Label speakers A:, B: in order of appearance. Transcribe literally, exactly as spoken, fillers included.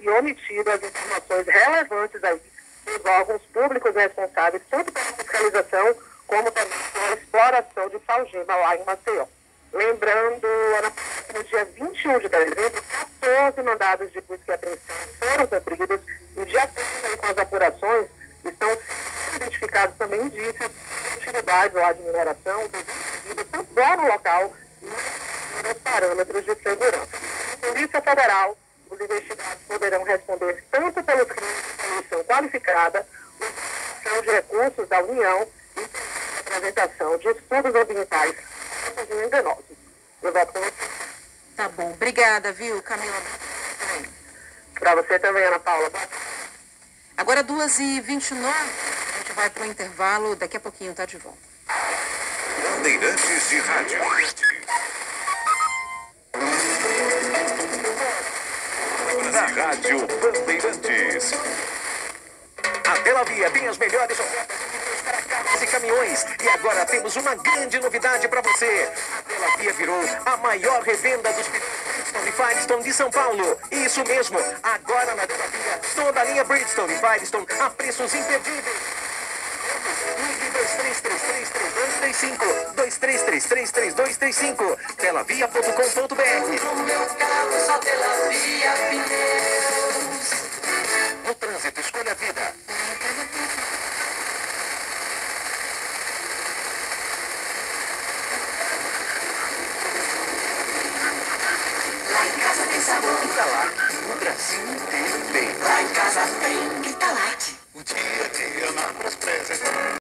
A: e omitido as informações relevantes aí dos órgãos públicos responsáveis, tanto pela fiscalização como também pela exploração de salgema lá em Maceió. Lembrando, Ana, no dia vinte e um de dezembro, quatorze mandados de busca e apreensão foram cumpridos e, de acordo com as apurações, estão sendo identificados também indícios de utilidade lá de mineração, tanto lá no local e nos parâmetros de segurança. A Polícia Federal, os investigados poderão responder tanto pelos crimes de poluição qualificada, utilização de recursos da União e apresentação de estudos ambientais enganosos. Eu voto com você.
B: Tá bom. Obrigada, viu, Camila?
A: Para você também, Ana Paula.
B: Agora, duas e vinte e nove, a gente vai para o intervalo. Daqui a pouquinho tá de volta.
C: Bandeirantes de Rádio. Na Rádio Bandeirantes. A Bela Via tem as melhores ofertas para carros e caminhões. E agora temos uma grande novidade para você. A Bela Via virou a maior revenda dos Bridgestone e Firestone de São Paulo. Isso mesmo. Agora na Bela Via, toda a linha Bridgestone e Firestone a preços imperdíveis. Ligue dois três três três, três dois três cinco. dois três três três, três dois três cinco. belavia ponto com ponto br.
D: No meu carro só Bela Via Pneus.
C: No trânsito, escolha a vida.
D: Lá em casa tem sabor.
C: Italate, o Brasil inteiro tem.
D: Lá em casa tem Italate.
C: O dia a dia na Prosperes.